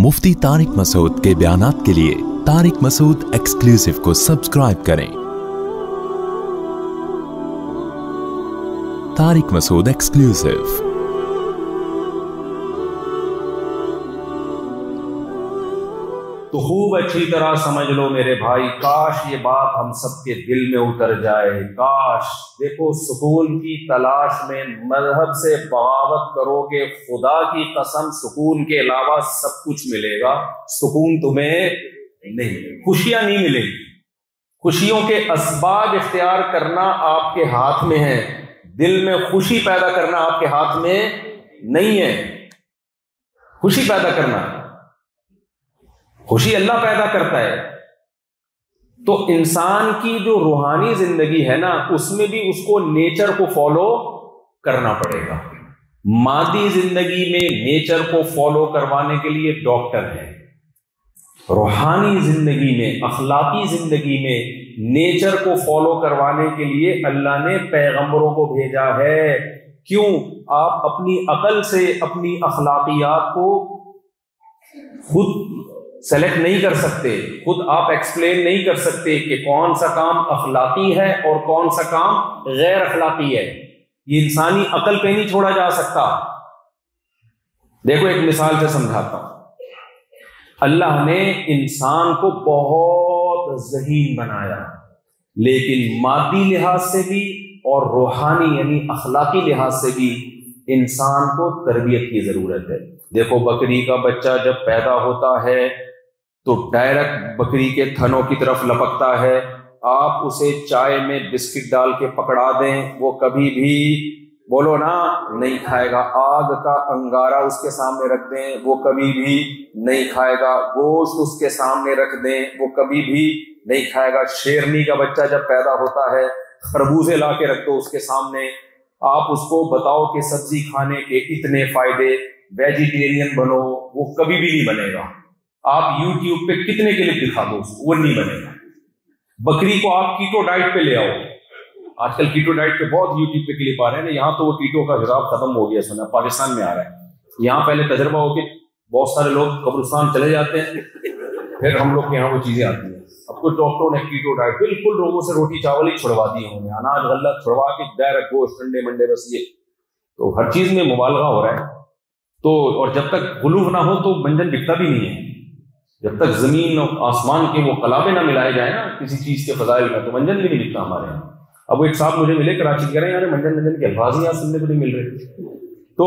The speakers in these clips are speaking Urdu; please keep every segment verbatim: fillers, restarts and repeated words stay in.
मुफ्ती तारिक मसूद के बयानात के लिए तारिक मसूद एक्सक्लूसिव को सब्सक्राइब करें। तारिक मसूद एक्सक्लूसिव। तो खूब अच्छी तरह समझ लो मेरे भाई, काश ये बात हम सबके दिल में उतर जाए। काश, देखो, सुकून की तलाश में मजहब से बगावत करोगे, खुदा की कसम सुकून के अलावा सब कुछ मिलेगा, सुकून तुम्हें नहीं, खुशियां नहीं मिलेगी। खुशियों के असबाब इख्तियार करना आपके हाथ में है, दिल में खुशी पैदा करना आपके हाथ में नहीं है। खुशी पैदा करना, खुशी अल्लाह पैदा करता है। तो इंसान की जो रूहानी जिंदगी है ना, उसमें भी उसको नेचर को फॉलो करना पड़ेगा। मादी जिंदगी में नेचर को फॉलो करवाने के लिए डॉक्टर है, रूहानी जिंदगी में, अखलाकी जिंदगी में नेचर को फॉलो करवाने के लिए अल्लाह ने पैगंबरों को भेजा है। क्यों? आप अपनी अकल से अपनी अखलाकियात को खुद सेलेक्ट नहीं कर सकते, खुद आप एक्सप्लेन नहीं कर सकते कि कौन सा काम अखलाकी है और कौन सा काम गैर अखलाकी है। ये इंसानी अकल पे नहीं छोड़ा जा सकता। देखो, एक मिसाल से समझाता हूं। अल्लाह ने इंसान को बहुत ज़हीन बनाया, लेकिन मादी लिहाज से भी और रूहानी यानी अखलाकी लिहाज से भी इंसान को तरबियत की जरूरत है। देखो, बकरी का बच्चा जब पैदा होता है तो डायरेक्ट बकरी के थनों की तरफ लपकता है। आप उसे चाय में बिस्किट डाल के पकड़ा दें, वो कभी भी, बोलो ना, नहीं खाएगा। आग का अंगारा उसके सामने रख दें, वो कभी भी नहीं खाएगा। गोश्त उसके सामने रख दें, वो कभी भी नहीं खाएगा। शेरनी का बच्चा जब पैदा होता है, खरबूजे ला के रख दो उसके सामने, आप उसको बताओ कि सब्जी खाने के इतने फायदे, वेजिटेरियन बनो, वो कभी भी नहीं बनेगा। आप यूट्यूब पे कितने क्लिप दिखा दो उसको, वो नहीं बनेगा। बकरी को आप कीटो डाइट पे ले आओ, आजकल कीटो डाइट पे बहुत यूट्यूब पे क्लिप आ रहे हैं। यहाँ तो वो कीटो का हिसाब खत्म हो गया, सुना पाकिस्तान में आ रहा है। यहाँ पहले तजर्बा हो के बहुत सारे लोग कब्रिस्तान चले जाते हैं, फिर हम लोग के यहाँ वो चीजें आती हैं। अब कुछ डॉक्टरों ने कीटो डाइट बिल्कुल लोगों से रोटी चावल ही छुड़वा दी है, अनाज गल्ला छुड़वा के डायरेक्ट गोश्त, ठंडे मंडे, बस ये। तो हर चीज में मुबालगा हो रहा है। तो और जब तक गुलूफ ना हो तो मंजन बिकता भी नहीं है। जब तक जमीन और आसमान के वो कलाबे ना मिलाए जाए ना किसी चीज के फजाइल में, तो मंजन भी नहीं बिकता हमारे यहाँ। अब वो एक साहब मुझे मिले कराची, कह रहे हैं यार मंजन मंजन के अल्फाज ही यहाँ सुनने को नहीं मिल रहे। तो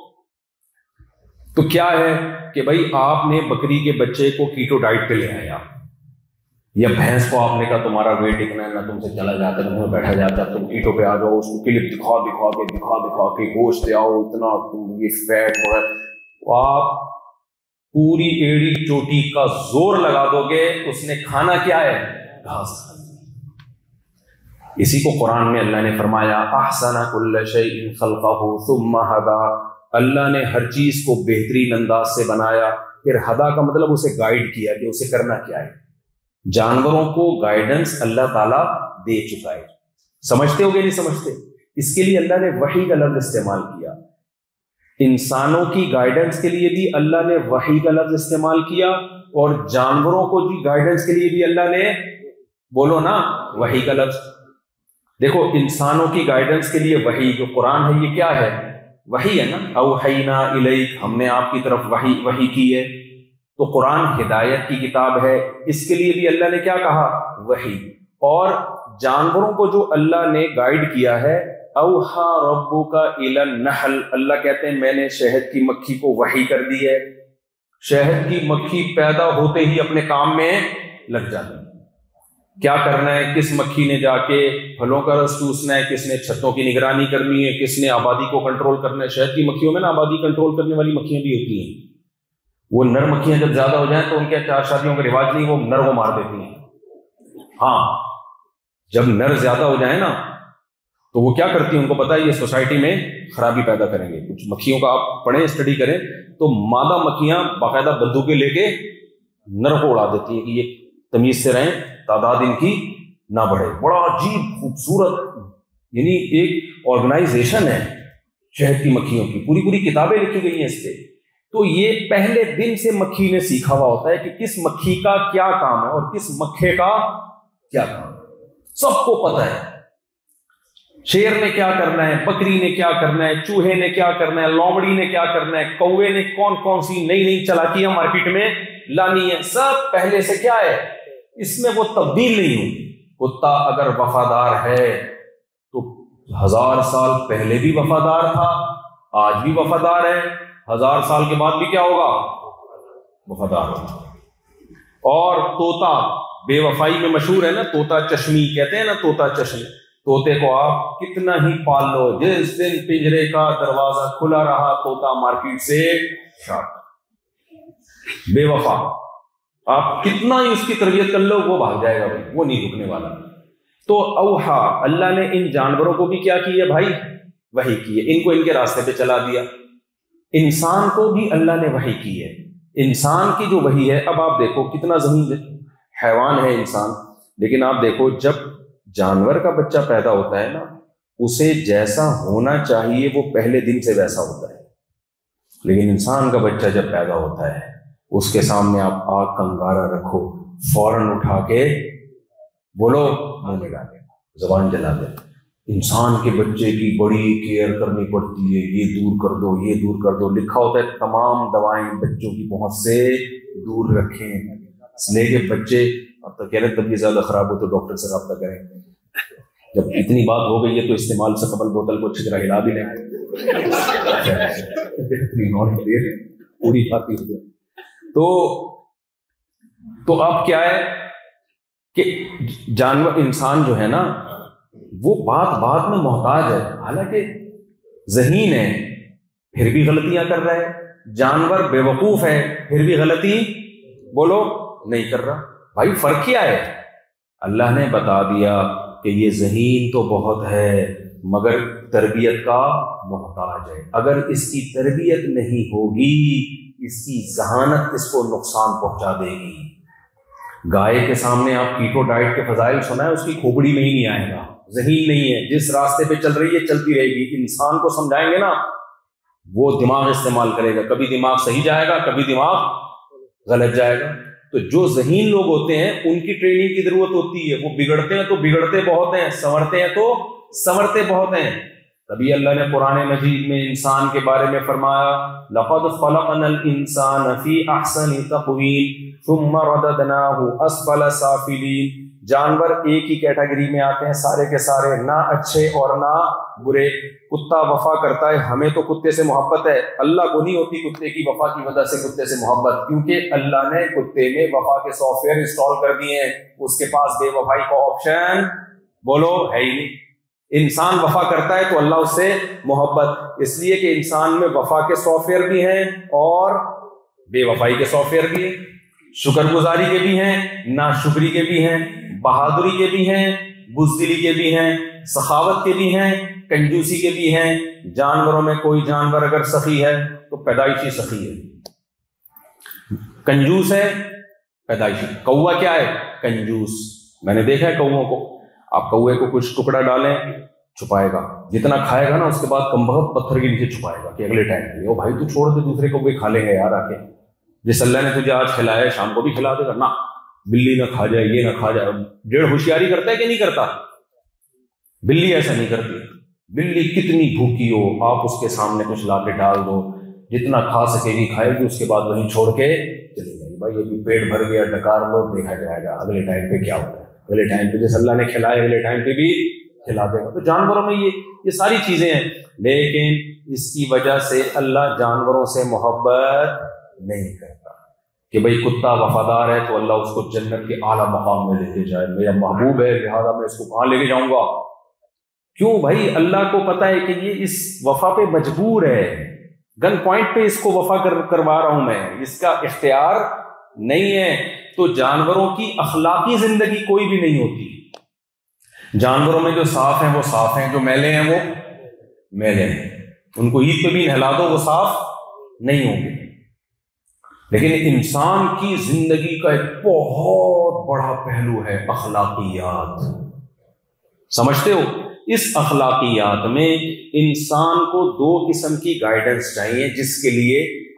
तो क्या है कि भाई आपने बकरी के बच्चे को कीटो डाइट पे ले आया, या भैंस को आपने कहा तुम्हारा वेट इतना है ना, तुमसे चला जाता है, तुम्हें बैठा जाता है, तुम कीटो पे आ जाओ, उसको क्लिप दिखा दिखा के दिखा दिखा के गोश्त ले आओ, इतना तुम ये फैट हो रहा है, तो आप पूरी एड़ी चोटी का जोर लगा दोगे, उसने खाना क्या है? घास। इसी को कुरान में अल्लाह ने फरमाया, अहसना कुल्ल शैइन खल्क़हु सुम्मा हदा। अल्लाह ने हर चीज को बेहतरीन अंदाज से बनाया, फिर हदा का मतलब उसे गाइड किया कि उसे करना क्या है। जानवरों को गाइडेंस अल्लाह ताला दे चुका है। समझते हो कि नहीं समझते? इसके लिए अल्लाह ने वही का लफ्ज इस्तेमाल किया। इंसानों की गाइडेंस के लिए भी अल्लाह ने वही का लफ्ज इस्तेमाल किया, और जानवरों को भी गाइडेंस के लिए भी अल्लाह ने, बोलो ना, वही का लफ्ज। देखो, इंसानों की गाइडेंस के लिए वही, जो कुरान है, ये क्या है? वही है ना। औहैना इलैक, हमने आपकी तरफ वही वही की है। तो कुरान हिदायत की किताब है, इसके लिए भी अल्लाह ने क्या कहा? वही। और जानवरों को जो अल्लाह ने गाइड किया है, औहा रब्बुका इलन नहल, अल्लाह कहते हैं मैंने शहद की मक्खी को वही कर दी है। शहद की मक्खी पैदा होते ही अपने काम में लग जाती है। क्या करना है? किस मक्खी ने जाके फलों का रस चूसना है, किसने छतों की निगरानी करनी है, किसने आबादी को कंट्रोल करना है। शहद की मक्खियों में ना आबादी कंट्रोल करने वाली मक्खियां भी होती हैं। वो नर मक्खियां जब ज्यादा हो जाए तो उनके चार शादियों का रिवाज नहीं, वो नर को मार देती हैं। हाँ, जब नर ज्यादा हो जाए ना तो वो क्या करती है, उनको पता है ये सोसाइटी में खराबी पैदा करेंगे। कुछ मक्खियों का आप पढ़ें, स्टडी करें, तो मादा मक्खियां बाकायदा बंदूकें लेके नर को उड़ा देती है कि ये तमीज से रहें, तादाद इनकी ना बढ़े। बड़ा अजीब खूबसूरत, यानी एक ऑर्गेनाइजेशन है शहद की मक्खियों की, पूरी पूरी किताबें लिखी गई हैं इस पे। تو یہ پہلے دن سے مکھی نے سیکھا ہوا ہوتا ہے کہ کس مکھی کا کیا کام ہے اور کس مکھے کا کیا کام ہے، سب کو پتہ ہے۔ شیر نے کیا کرنا ہے، بکری نے کیا کرنا ہے، چوہے نے کیا کرنا ہے، لومڑی نے کیا کرنا ہے، کوے نے کون کون سی نئی نئی چالاکیاں مارکیٹ میں لانی ہے، سب پہلے سے کیا ہے، اس میں وہ تبدیل نہیں ہوگی۔ کتا اگر وفادار ہے تو ہزار سال پہلے بھی وفادار تھا، آج بھی وفادار ہے، ہزار سال کے بعد بھی کیا ہوگا، وفادار ہوگا۔ اور طوطا بے وفائی میں مشہور ہے نا، طوطا چشمی کہتے ہیں نا، طوطا چشمی، طوطے کو آپ کتنا ہی پال لو، جس دن پنجرے کا دروازہ کھلا رہا طوطا مارکیٹ سے شاٹ، بے وفا، آپ کتنا ہی اس کی تربیت کر لو وہ بھاگ جائے گا، وہ نہیں رکنے والا۔ تو اوحا، اللہ نے ان جانوروں کو بھی کیا کیا بھائی، وحی کی ہے، ان کو ان کے راستے پہ چلا دیا۔ انسان کو بھی اللہ نے وحی کی ہے، انسان کی جو وحی ہے، اب آپ دیکھو کتنا ذہین حیوان ہے انسان، لیکن آپ دیکھو جب جانور کا بچہ پیدا ہوتا ہے نا، اسے جیسا ہونا چاہیے وہ پہلے دن سے ویسا ہوتا ہے، لیکن انسان کا بچہ جب پیدا ہوتا ہے اس کے سامنے آپ آگ کا انگارہ رکھو، فوراً اٹھا کے بولو منہ میں ڈالے، زبان جلا دے۔ انسان کے بچے کی بڑی کیئر کرنی پڑتی ہے، یہ دور کر دو، یہ دور کر دو، لکھا ہوتا ہے تمام دوائیں بچوں کی پہنچ سے دور رکھیں، اس لیے کہ بچے اب تو کہہ رہے طبیعت زیادہ خراب ہو تو ڈاکٹر سے رابطہ کریں، جب اتنی بات ہو گئی ہے تو استعمال سے قبل بوتل کو اچھی طرح ہلا بھی لیں، پوری بات ہی۔ تو تو اب کیا ہے کہ جانور انسان جو ہے نا وہ بات بات میں محتاج ہے، حالانکہ ذہین ہے پھر بھی غلطیاں کر رہا ہے، جانور بے وقوف ہے پھر بھی غلطی بولو نہیں کر رہا۔ بھائی فرق کیا ہے؟ اللہ نے بتا دیا کہ یہ ذہین تو بہت ہے مگر تربیت کا محتاج ہے، اگر اس کی تربیت نہیں ہوگی اس کی ذہانت اس کو نقصان پہنچا دے گی۔ گائے کے سامنے آپ کیٹو ڈائٹ کے فضائل سنائیں، اس کی کھوپڑی میں ہی نہیں آئے گا، ذہین نہیں ہے، جس راستے پہ چل رہی ہے چلتی رہے گی۔ انسان کو سمجھائیں گے نا وہ دماغ استعمال کرے گا، کبھی دماغ صحیح جائے گا کبھی دماغ غلط جائے گا۔ تو جو ذہین لوگ ہوتے ہیں ان کی ٹریننگ کی ضرورت ہوتی ہے، وہ بگڑتے ہیں تو بگڑتے بہت ہیں، سنورتے ہیں تو سنورتے بہت ہیں۔ تبھی اللہ نے قرآن مجید میں انسان کے بارے میں فرمایا لَقَدْ خَلَقْنَا الْإِنسَانَ فِي أَحْسَنِ تَقْوِيمٍ ثُمَّ رَدَدْنَاهُ أَسْفَلَ سَافِلِينَ۔ جانور ایک ہی کیٹیگری میں آتے ہیں سارے کے سارے، نہ اچھے اور نہ برے۔ کتا وفا کرتا ہے، ہمیں تو کتے سے محبت ہے، اللہ کو نہیں ہوتی کتے کی وفا کی وجہ سے کتے سے محبت، کیونکہ اللہ نے کتے میں وفا کے سافٹ ویئر انسٹال کر دیے ہیں، اس کے پاس بے وفائی کا آپشن بولو ہے ہی نہیں۔ انسان وفا کرتا ہے تو اللہ اس سے محبت، اس لیے کہ انسان میں وفا کے سافٹ ویئر بھی ہیں اور بے وفائی کے سافٹ ویئر بھی ہیں، شکر گزاری کے بھی ہیں، ناشکری کے بھی ہیں، بہادری کے بھی ہیں، بزدلی کے بھی ہیں، سخاوت کے بھی ہیں، کنجوسی کے بھی ہیں۔ جانوروں میں کوئی جانور اگر سخی ہے تو پیدائشی سخی ہے، کنجوس ہے پیدائشی۔ کوا کیا ہے؟ کنجوس۔ میں نے دیکھا ہے کووں کو، آپ کوے کو کچھ ٹکڑا ڈالیں چھپائے گا، جتنا کھائے گا نا اس کے بعد کم بہت پتھر کے نیچے چھپائے گا کہ اگلے ٹائم کے لیے او بھائی تو چھوڑ دے، دوسرے کو بھی کھا لیں گے یار آ کے، جس اللہ نے تجھے آج کھلایا شام کو بھی کھلا دے گا نا، بلی نہ کھا جائے یہ نہ کھا جائے۔ ڈیڑھ ہوشیاری کرتا ہے کہ نہیں کرتا؟ بلی ایسا نہیں کرتی، بلی کتنی بھوکی ہو آپ اس کے سامنے کچھ لا کے ڈال دو، جتنا کھا سکے گی کھائے گی، اس کے بعد وہیں چھوڑ کے چلی جائے گی۔ بھائی یہ بھی پیٹ بھر گیا ڈکار لو، دیکھا جائے گا اگلے ٹائم پہ کیا ہوتا ہے، اگلے ٹائم پہ جیسے اللہ نے کھلائے اگلے ٹائم پہ بھی کھلا دے گا۔ تو جانوروں میں یہ یہ ساری چیزیں ہیں، لیکن اس کی وجہ سے اللہ جانوروں سے محبت نہیں کرتا کہ بھئی کتا وفادار ہے تو اللہ اس کو جنت کے اعلیٰ مقام میں لے کے جائے، میرا محبوب ہے لہذا میں اس کو کہاں لے کے جاؤں گا۔ کیوں بھائی؟ اللہ کو پتا ہے کہ یہ اس وفا پہ مجبور ہے، گن پوائنٹ پہ اس کو وفا کر کروا رہا ہوں میں، اس کا اختیار نہیں ہے۔ تو جانوروں کی اخلاقی زندگی کوئی بھی نہیں ہوتی، جانوروں میں جو صاف ہیں وہ صاف ہیں، جو میلے ہیں وہ میلے ہیں، ان کو عید پہ بھی نہلا دو وہ صاف نہیں ہوں گے۔ لیکن انسان کی زندگی کا ایک بہت بڑا پہلو ہے اخلاقیات، سمجھتے ہو؟ اس اخلاقیات میں انسان کو دو قسم کی گائیڈنس چاہیے جس کے لیے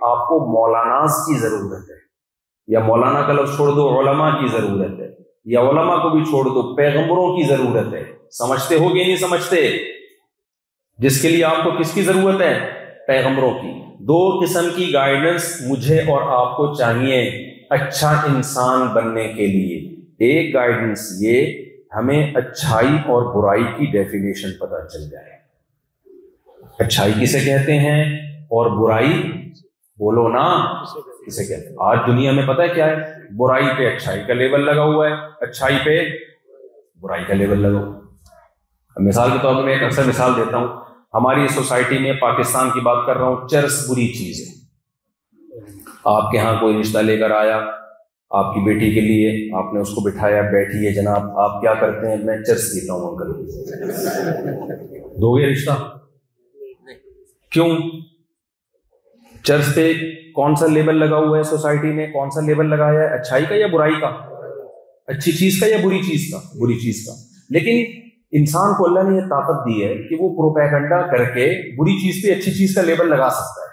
آپ کو مولاناز کی ضرورت ہے، یا مولانا کا لفظ چھوڑ دو علماء کی ضرورت ہے، یا علماء کو بھی چھوڑ دو پیغمبروں کی ضرورت ہے. سمجھتے ہو کہ نہیں سمجھتے؟ جس کے لیے آپ کو کس کی ضرورت ہے؟ پیغمبروں کی. دو قسم کی گائیڈنس مجھے اور آپ کو چاہیے اچھا انسان بننے کے لیے. ایک گائیڈنس یہ ہمیں اچھائی اور برائی کی ڈیفینیشن پتہ چل جائے. اچھائی کسے کہتے ہیں اور برائی بولو نا کسے کہتے ہیں؟ آج دنیا میں پتہ ہے کیا ہے؟ برائی پہ اچھائی کا لیبل لگا ہوا ہے، اچھائی پہ برائی کا لیبل لگا ہوا ہے. مثال کے طور پر میں ایک اکثر مثال دیتا ہوں. ہماری سوسائٹی میں پاکستان کی بات کر رہا ہوں، چرس بری چیز ہے. آپ کے ہاں کوئی رشتہ لے کر آیا آپ کی بیٹی کے لیے، آپ نے اس کو بٹھایا، بیٹھی ہے جناب، آپ کیا کرتے ہیں؟ میں چرس پیتا ہوں انکل. دو گے رشتہ؟ کیوں؟ چرس پہ کون سا لیبل لگا ہوا ہے سوسائٹی نے؟ کون سا لیبل لگایا ہے؟ اچھائی کا یا برائی کا؟ اچھی چیز کا یا بری چیز کا؟ بری چیز کا. لیکن انسان کو اللہ نے یہ طاقت دی ہے کہ وہ پروپیگنڈا کر کے بری چیز پہ اچھی چیز کا لیبل لگا سکتا ہے.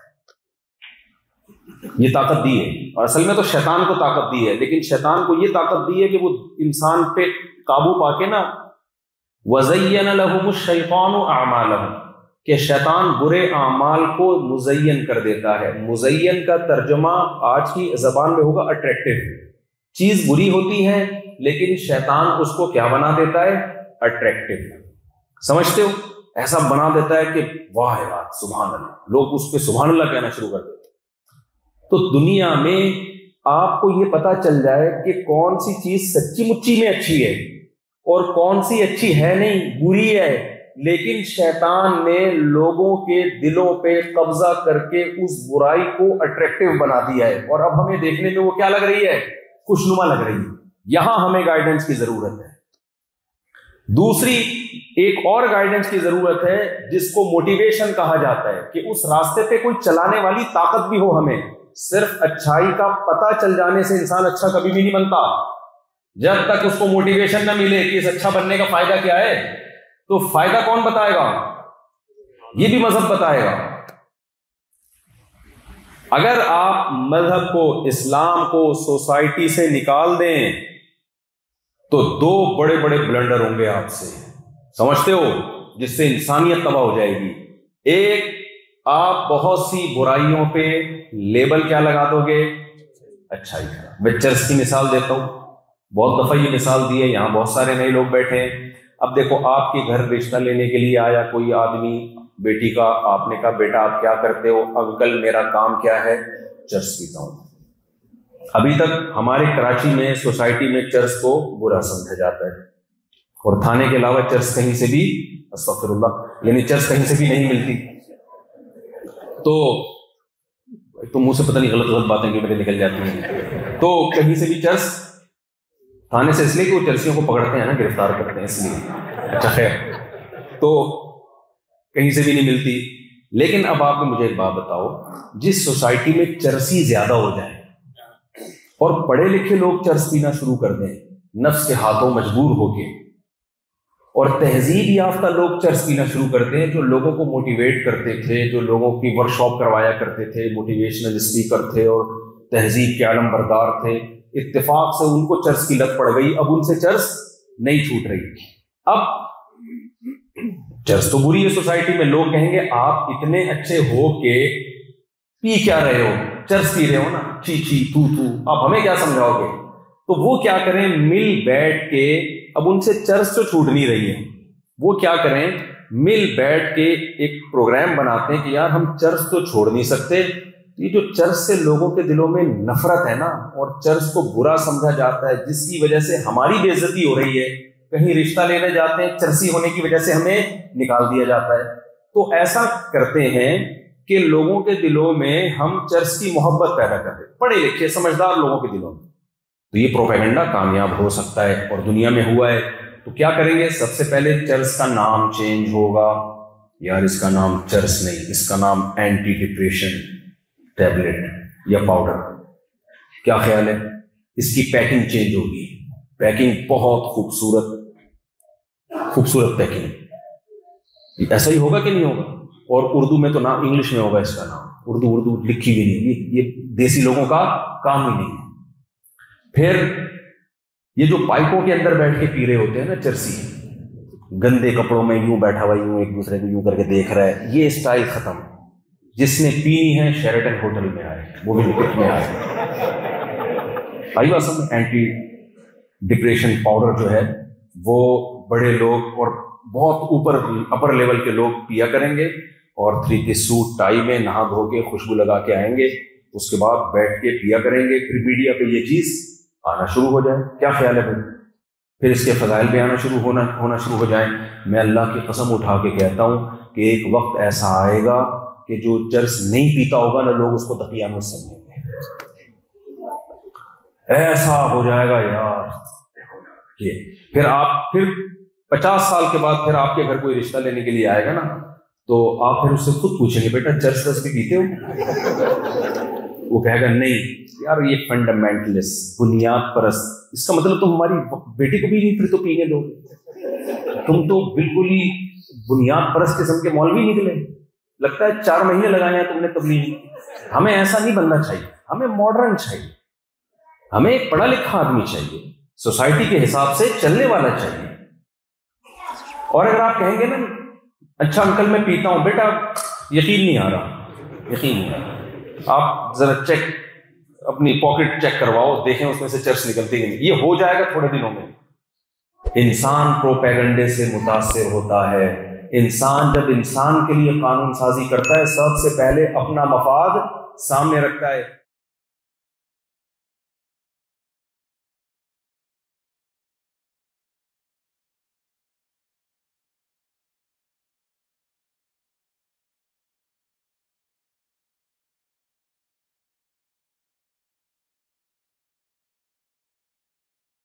یہ طاقت دی ہے، اور اصل میں تو شیطان کو طاقت دی ہے، لیکن شیطان کو یہ طاقت دی ہے کہ وہ انسان پہ قابو پا کے نا وَزَيَّنَ لَهُمُ الشَّيْطَانُ أَعْمَالَهُمْ، کہ شیطان برے اعمال کو مزین کر دیتا ہے. مزین کا ترجمہ آج کی زبان میں ہوگا اٹریکٹیو. چیز بری ہوتی ہے لیکن شیطان اس کو کیا بنا دیتا ہے؟ اٹریکٹیو. سمجھتے ہو؟ ایسا بنا دیتا ہے کہ واہ یار سبحان اللہ، لوگ اس پہ سبحان اللہ کہنا شروع کر دیتے. تو دنیا میں آپ کو یہ پتا چل جائے کہ کون سی چیز سچی مچی میں اچھی ہے اور کون سی اچھی ہے نہیں، بری ہے. لیکن شیطان نے لوگوں کے دلوں پہ قبضہ کر کے اس برائی کو اٹریکٹیو بنا دیا ہے، اور اب ہمیں دیکھنے میں وہ کیا لگ رہی ہے؟ خوشنما لگ رہی ہے. یہاں ہمیں گائیڈنس کی ضرورت ہے. دوسری ایک اور گائیڈنس کی ضرورت ہے جس کو موٹیویشن کہا جاتا ہے، کہ اس راستے پہ کوئی چلانے والی طاقت بھی ہو. ہمیں صرف اچھائی کا پتہ چل جانے سے انسان اچھا کبھی بھی نہیں بنتا. جب تک اس کو موٹیویشن نہ ملے کہ اس اچھا بننے کا فائدہ کیا ہے، تو فائدہ کون بتائے گا؟ یہ بھی مذہب بتائے گا. اگر آپ مذہب کو، اسلام کو سوسائٹی سے نکال دیں تو دو بڑے بڑے بلنڈر ہوں گے آپ سے. سمجھتے ہو؟ جس سے انسانیت تباہ ہو جائے گی. ایک، آپ بہت سی برائیوں پہ لیبل کیا لگا دو گے؟ اچھائی کا. میں چرس کی مثال دیتا ہوں، بہت دفعہ یہ مثال دی ہے، یہاں بہت سارے نئے لوگ بیٹھے ہیں. اب دیکھو آپ کے گھر رشتہ لینے کے لیے آیا کوئی آدمی، بیٹی کا، آپ نے کہا بیٹا آپ کیا کرتے ہو؟ انکل میرا کام کیا ہے؟ چرس پیتا ہوں. ابھی تک ہمارے کراچی میں سوسائٹی میں چرس کو برا سمجھا جاتا ہے، اور تھانے کے علاوہ چرس کہیں سے بھی، استغفر اللہ، یعنی چرس کہیں سے بھی نہیں ملتی. تو تو منہ سے پتہ نہیں غلط غلط باتیں کہ میرے نکل جاتی ہیں. تو کہیں سے بھی چرس، تھانے سے اس لیے کہ وہ چرسیوں کو پکڑتے ہیں نا، گرفتار کرتے ہیں، اس لیے. اچھا خیر، تو کہیں سے بھی نہیں ملتی. لیکن اب آپ مجھے ایک بات بتاؤ، جس سوسائٹی میں چرسی زیادہ ہو جائے اور پڑھے لکھے لوگ چرس پینا شروع کر دیں نفس کے ہاتھوں مجبور ہو کے، اور تہذیب یافتہ لوگ چرس پینا شروع کرتے ہیں، جو لوگوں کو موٹیویٹ کرتے تھے، جو لوگوں کی ورک شاپ کروایا کرتے تھے، موٹیویشنل اسپیکر تھے اور تہذیب کے علم بردار تھے، اتفاق سے ان کو چرس کی لت پڑ گئی. اب ان سے چرس نہیں چھوٹ رہی. اب چرس تو بری ہے سوسائٹی میں. لوگ کہیں گے آپ اتنے اچھے ہو کے پی کیا رہے ہو؟ چرس پی رہے ہو نا، چی چی تو تو، آپ ہمیں کیا سمجھاؤ گے؟ تو وہ کیا کریں؟ مل بیٹھ کے، اب ان سے چرس تو چھوٹ نہیں رہی ہے، وہ کیا کریں؟ مل بیٹھ کے ایک پروگرام بناتے ہیں کہ یار ہم چرس تو چھوڑ نہیں سکتے. یہ جو چرس سے لوگوں کے دلوں میں نفرت ہے نا، اور چرس کو برا سمجھا جاتا ہے، جس کی وجہ سے ہماری بے عزتی ہو رہی ہے. کہیں رشتہ لینے جاتے ہیں، چرسی ہونے کی وجہ سے ہمیں نکال دیا جاتا ہے. تو ایسا کرتے ہیں کہ لوگوں کے دلوں میں ہم چرس کی محبت پیدا کرتے ہیں، پڑھے لکھے سمجھدار لوگوں کے دلوں میں. تو یہ پروپیگنڈا کامیاب ہو سکتا ہے، اور دنیا میں ہوا ہے. تو کیا کریں گے؟ سب سے پہلے چرس کا نام چینج ہوگا. یار اس کا نام چرس نہیں، اس کا نام اینٹی ڈپریشن ٹیبلٹ یا پاؤڈر. کیا خیال ہے؟ اس کی پیکنگ چینج ہوگی. پیکنگ بہت خوبصورت خوبصورت پیکنگ. ایسا ہی ہوگا کہ نہیں ہوگا؟ اور اردو میں تو نام، انگلش میں ہوگا اس کا نام اردو اردو لکھی ہوئی نہیں, یہ یہ دیسی لوگوں کا کام ہی نہیں ہے. پھر یہ جو پائپوں کے اندر بیٹھ کے پی رہے ہوتے ہیں نا چرسی, گندے کپڑوں میں یوں بیٹھا ہوا یوں ایک دوسرے کو یوں کر کے دیکھ رہا ہے, یہ اسٹائل ختم. جس نے پینی ہے شیرٹن ہوٹل میں آئے, وہ بھی لکٹ میں آئے. آئی بات سمجھ, اینٹی ڈپریشن پاؤڈر جو ہے وہ بڑے لوگ اور بہت اوپر اپر لیول کے لوگ پیا کریں گے, اور تھری پیس سوٹ ٹائی میں نہا دھو کے خوشبو لگا کے آئیں گے, اس کے بعد بیٹھ کے پیا کریں گے. پھر میڈیا پہ یہ چیز آنا شروع ہو جائے. کیا خیال ہے بھائی؟ پھر اس کے فضائل بھی آنا شروع ہونا ہونا شروع ہو جائیں. میں اللہ کی قسم اٹھا کے کہتا ہوں کہ ایک وقت ایسا آئے گا کہ جو چرس نہیں پیتا ہوگا نا, لوگ اس کو دقیانوس سمجھیں گے. ایسا ہو جائے گا یار. پھر آپ پھر پچاس سال کے بعد پھر آپ کے گھر کوئی رشتہ لینے کے لیے آئے گا نا, تو آپ پھر اس سے خود پوچھیں گے بیٹا چرس رس بھی پیتے ہو؟ وہ کہے گا نہیں یار, یہ فنڈامنٹلسٹ بنیاد پرست. اس کا مطلب تم ہماری بیٹی کو بھی نہیں پھر تو پینے دو, تم تو بالکل ہی بنیاد پرست قسم کے مولوی نکلے. لگتا ہے چار مہینے لگائے ہیں تم نے تبلیغ. ہمیں ایسا نہیں بننا چاہیے, ہمیں ماڈرن چاہیے, ہمیں ایک پڑھا لکھا آدمی چاہیے, سوسائٹی کے حساب سے چلنے والا چاہیے. اور اگر آپ کہیں گے نا اچھا انکل میں پیتا ہوں, بیٹا یقین نہیں آ رہا, یقین نہیں آ رہا, آپ ذرا چیک اپنی پاکٹ چیک کرواؤ, دیکھیں اس میں سے چرس نکلتی نہیں. یہ ہو جائے گا تھوڑے دنوں میں. انسان پروپیگنڈے سے متاثر ہوتا ہے. انسان جب انسان کے لیے قانون سازی کرتا ہے سب سے پہلے اپنا مفاد سامنے رکھتا ہے.